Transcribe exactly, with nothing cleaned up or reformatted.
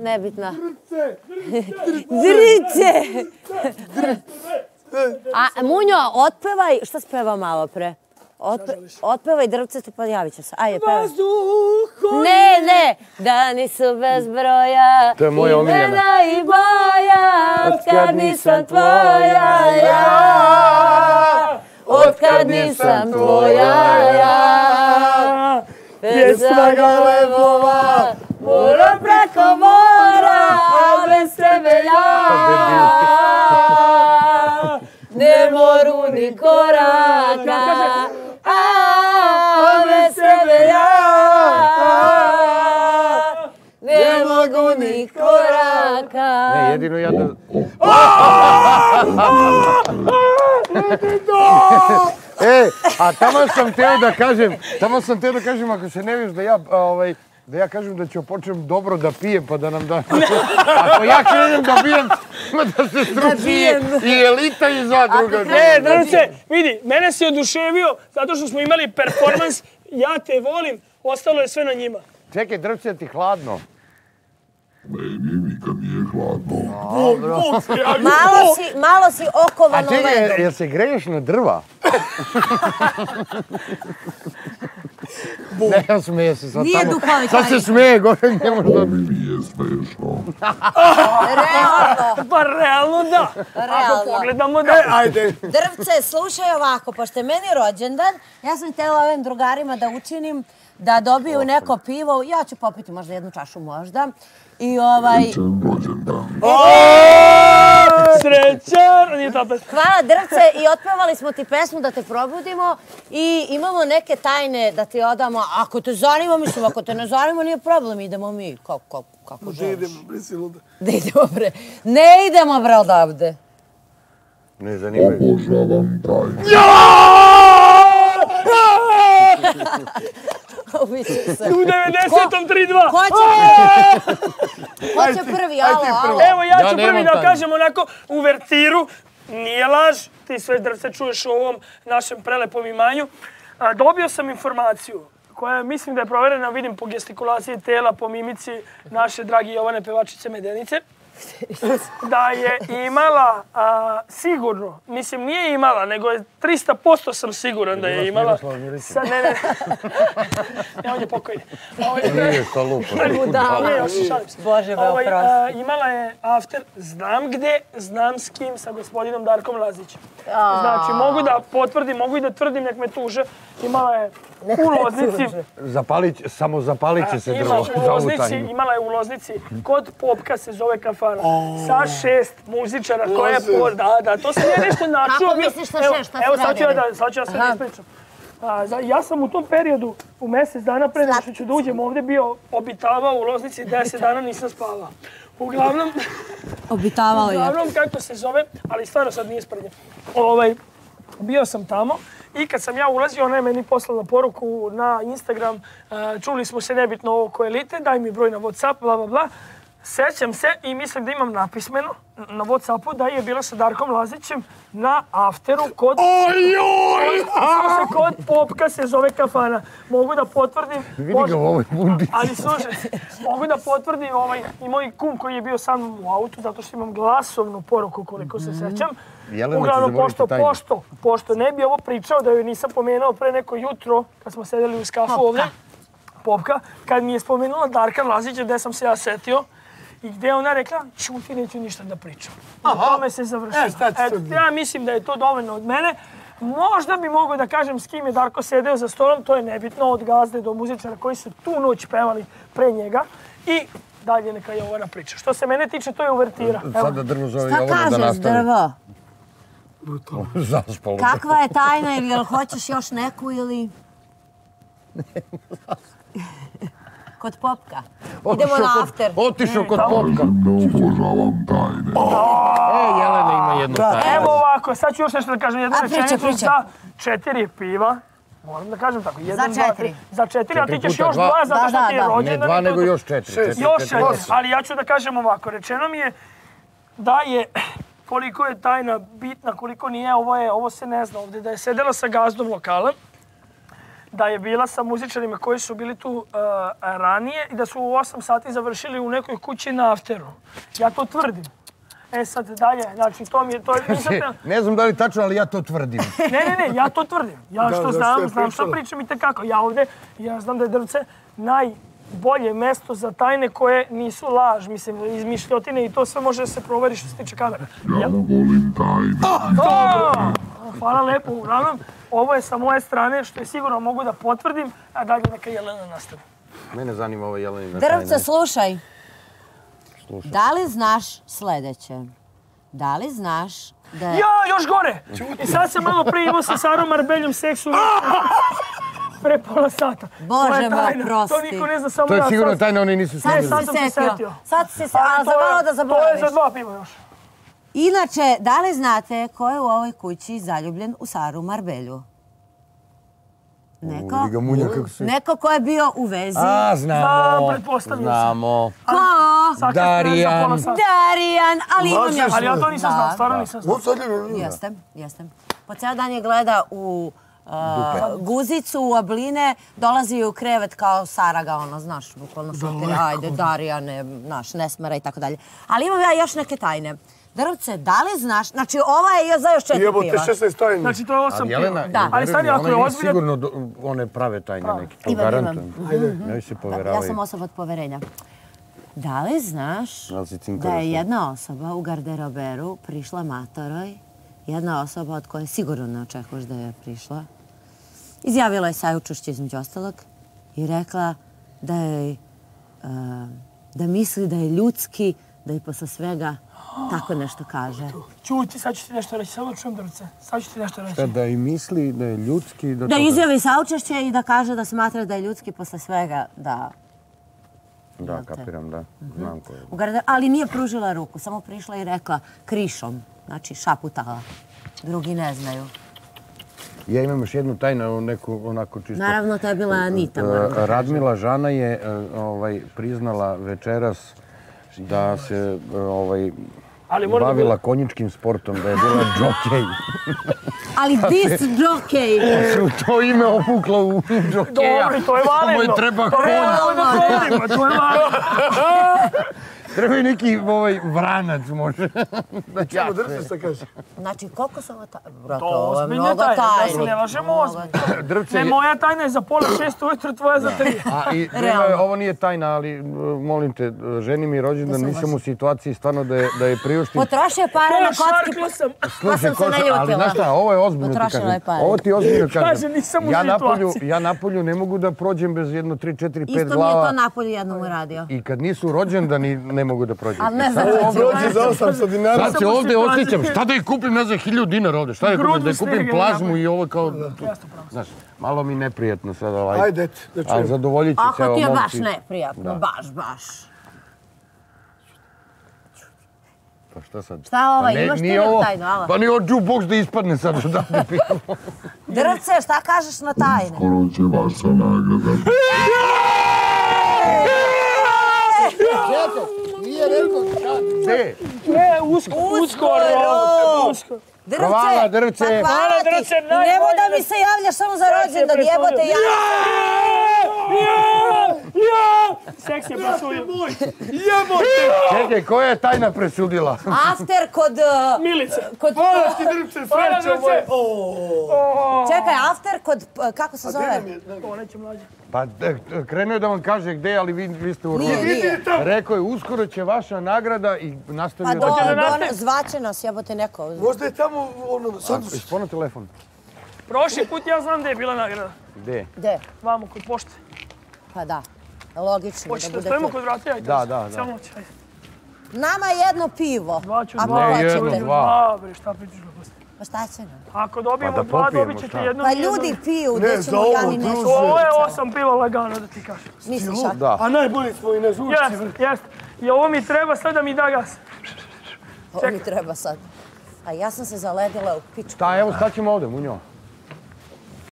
nebitna. Drice! A Munjo, otpevaj, šta si pevao malo pre? Otpevaj drvcetu, pa javit ću se. Ajde, pevaj. Ne, ne, dani su bez broja, imena i boja, otkad nisam tvoja ja, otkad nisam tvoja ja. Pjesma galebova, mora preko mora, a bez tebe ja ne moru ni koraka, a bez tebe ja ne mogu ni koraka. Ne, jedino ja da... E, a tamo sam teo da kažem, tamo sam teo da kažem, ako se ne viš da ja, ovaj, da ja kažem da ću počnem dobro da pijem, pa da nam da... Ako ja krenem da pijem, ima da se struči i elita i zadruga. E, Drvce, vidi, mene si oduševio zato što smo imali performans, ja te volim, ostalo je sve na njima. Čekaj, Drvce, ti hladno. Meni nikad nije hladno. Malo si okovan ledom. A čekaj, jel se greješ na drva? Ne, ja smeje se sad tamo. Nije duhovit. Sad se smeje, gore ne može da... Mi nije smešno. Realno. Pa realno da. Ako pogledamo da... Ajde. Drvce, slušaj ovako, pošto je meni rođendan, ja sam htjela ovim drugarima da učinim da dobiju neko pivo. Ja ću popiti možda jednu čašu možda. I ovaj... Srećan rođendan. Srećan! Nije ta pesma. Hvala Drvce i otpevali smo ti pesmu da te probudimo i imamo neke tajne da ti odamo. Ako te zanima, mislim, ako te ne zanima, nije problem, idemo mi. Kako želiš? Da idemo, bre, si luda. Da idemo, bre. Ne idemo, bre, odavde. Ne zanimaju. Obožavam tajne. U devedesetom tri dva. Ko će prvi? Ko će prvi? Alo, alo. Evo, ja ću prvi da kažem onako uvertiru. Nije laž, ti sve Drvce čuješ u ovom našem prelepom imanju. Dobio sam informaciju koja mislim da je proverena, vidim po gestikulaciji tela, po mimici naše dragi Jovane pevačice Medenice, da je imala sigurno, mislim nije imala, nego je trista posto sam siguran da je imala. Sad ne, ne, ne, on je pokojni. Nije to lupo. Bože me oprosti. Imala je after, znam gde, znam s kim, sa gospodinom Darkom Lazićem. Znači, mogu da potvrdim, mogu i da tvrdim, nek me tuže. Imala je u Loznici... Samo zapalit će se drvo za ovu tajnu. Imala je u Loznici, kod Popka se zove kafana, sa šest muzičara koje je... Da, da, to sam ja nešto načuo. Kako misliš sa šest, šta Evo, ste radili? sad ću ja sve da ispričam. Ja sam u tom periodu, u mjesec dana pre nego što ću da uđem ovdje, bio obitavao u Loznici, deset dana nisam spavao. Uglavnom... Obitavao je. Uglavnom, kako se zove, ali stvarno sad nije sprednje. Bio sam tamo i kad sam ja ulazio, ona je meni poslala poruku na Instagram, čuli smo se nebitno oko Elite, daj mi broj na WhatsApp, bla, bla, bla. Sećam se i mislim da imam napismeno na WhatsAppu da je bila sa Darkom Lazićem na afteru kod... Ojoj! Kod Popka se zove kafana. Mogu da potvrdim... Vidi ga u ovoj bundici. Ali slušaj, mogu da potvrdim i moj kum koji je bio sa mnom u autu, zato što imam glasovnu poruku koliko se sećam. Uglavnom, pošto, pošto, pošto ne bi ovo pričao da joj nisam pomenuo pre neko jutro, kad smo sedeli u skafu ovdje, Popka, kad mi je spomenula Darka Lazića, gde sam se ja setio, i gdje ona rekla, čuti, neću ništa da pričam. U tome se završilo. Ja mislim da je to dovoljno od mene. Možda bi mogao da kažem s kim je Darko sedeo za stolom, to je nebitno, od gazde do muzičara koji su tu noć pevali pre njega. I dalje neka Jovana priča. Što se mene tiče, to je uvertira. Sada drvo zove Jovana da nastavi. Šta kažeš, drvo? Zaspalo. Kakva je tajna ili jel hoćeš još neku ili... Kod Popka. Idemo na after. Otišao kod Popka. Ne obožavam tajne. E, Jelena ima jednu tajnu. Evo ovako, sad ću još nešto da kažem. Jednu rečenicu za četiri piva. Moram da kažem tako. Za četiri. Za četiri, a ti ćeš još dva zato što ti je rođendan. Ne dva, nego još četiri. Još četiri. Ali ja ću da kažem ovako. Rečeno mi je da je koliko je tajna bitna, koliko nije. Ovo se ne zna ovdje. Da je sedela sa gazdom lokala da je bila sa muzičarima koji su bili tu ranije i da su u osam sati završili u nekoj kući na afteru. Ja to tvrdim. E sad dalje, znači to mi je... Ne znam da li tačno, ali ja to tvrdim. Ne, ne, ne, ja to tvrdim. Ja što znam, znam što pričam i tekako. Ja ovdje, ja znam da je Drvce najbolje mesto za tajne koje nisu laž, mislim, izmišljotine i to sve može da se proveri što se tiče kamera. Ja volim tajne. Hvala lepo, uglavnom. Ovo je sa moje strane, što je sigurno mogu da potvrdim, a dalje neka Jelena nastavi. Mene zanima ovo Jelenina tajna. Drvce, slušaj. Da li znaš sljedeće? Da li znaš da je... Ja, još gore! I sad sam malo prije imao sa Sarom Marbeljom seksu pre pola sata. Bože moj, prosti. To niko ne zna, samo To je ja. sigurno tajna, oni nisu sigurni. Sad sam se setio. Sad si se, ali za malo da zaboraviš. To je za dva piva još. Inače, da li znate ko je u ovoj kući zaljubljen u Saru Marbelju? Neko? Neko ko je bio u vezi. A, znamo. Znam, pretpostavljam se. Znamo. Ko? Darijan. Darijan, ali imam još... Ali ja to nisam znao, stvarno nisam znao. Jeste, jeste. Po cijel dan je gleda u guzicu, u obline, dolazi u krevet kao Sara ga, ono, znaš, bukvalno šutira, ajde, Darijane, znaš, ne smara i tako dalje. Ali imam ja još neke tajne. Drvce, da li znaš, znači ova je za još četiri piva. Jebote, šesnaest tajni. Znači to je osam piva. Da. Ali stani, ako je ozbiljan... Sigurno one prave tajne neke, to garantujem. Ja se poveravaju. Ja sam osoba od poverenja. Da li znaš da je jedna osoba u garderoberu prišla matoroj, jedna osoba od koje sigurno ne očekuješ da je prišla, izjavila je saučešće između ostalog i rekla da je, da misli da je ljudski, da i posle svega tako nešto kaže. Čuti, sad ću ti nešto reći, samo čujem Drvce. Sad ću ti nešto reći. Šta, da i misli da je ljudski... Da izjavi saučešće i da kaže da smatra da je ljudski posle svega, da... Da, kapiram, da. Znam ko je. Ali nije pružila ruku, samo prišla i rekla krišom, znači šaputala. Drugi ne znaju. Ja imam još jednu tajnu, neku onako čisto... Naravno, to je bila Anita. Radmila žana je priznala večeras da se bavila konjičkim sportom, da je bila džokej. Ali dis džokej! Su to ime opuklo u džokeja. Dobro, to je validno. Samo je treba konj. To je validno. Treba i neki vranac može. Čemo Drvce šta kaže? Znači, koliko su ovo tajne? To je ozbiljne tajne, da se ne lažemo ozbiljno. Ne, moja tajna je za pola šest ujutro, tvoja za tri. Ovo nije tajna, ali molim te, ženi mi rođendan, nisam u situaciji stvarno da je priuštim. Potrošio pare na kocki, pa sam se naljutila. Ali znaš šta, ovo je ozbiljno ti kažem. Ovo ti ozbiljno kažem. Kaže, nisam u situaciji. Ja napolju ne mogu da prođem bez jedno tri, četiri, pet glava. Isto mi je to napolju jednom uradio. I kad nisu rođendani, ne mogu da prođem. Ali ne znam. Prođe za osamsto dinara. Sad se ovdje osjećam. Šta da ih kupim, ne znam, hiljadu dinara ovdje. Šta da kupim? Da ih kupim plazmu i ovo kao... Znaš, malo mi neprijatno sad ovaj... Ajde, da čujem. Ali zadovoljit ću se ovo momci. Ako ti je baš neprijatno, baš, baš. Pa šta sad? Šta ovaj, imaš ti neku tajnu, ala? Pa nije ovo jukebox da ispadne sad odavde pivo. Drvce, šta kažeš na tajne? Skoro će vaša nagrada. Nije rekao gde? Ne, uskoro. Hvala, Drvce. Hvala, Drvce. Nemoj da mi se javljaš samo za rođendan, jebote, ja. Seks je presudio. Jebote! Čekaj, koja je tajna presudila? After kod... Milice. Hvala ti, Drvce, srećo moje. Čekaj, after kod... Kako se zove? Ovo neće mlađe. Pa krenuo je da vam kaže gde, ali vi ste u rodu. Rekao je, uskoro će vaša nagrada i nastavio da... Pa zvaće nas, jebote, neko. Možda je tamo ono... Ispona telefon. Prošli put ja znam gde je bila nagrada. Gde? Gde? Vamo, kod pošte. Pa da, logično. Hoćete da stojimo kod vrata, ajde. Da, da, da. Samo noć, ajde. Nama jedno pivo. Dva ću dva. Ne, jedno, dva. Dobre, šta pričaš gluposti? Pa šta će nam? Ako dobijemo dva, dobit ćete jedno. Pa ljudi piju, gdje ćemo ja ni nešto. Ovo je osam piva lagano, da ti kažem. Misliš ako? Da. A najbolji smo i na zvučci. Jeste, jeste. I ovo mi treba sad da mi da gas. Ovo mi treba sad. A ja sam se zaledila u pičku. Ta, evo, staćemo ovdje, Munjo.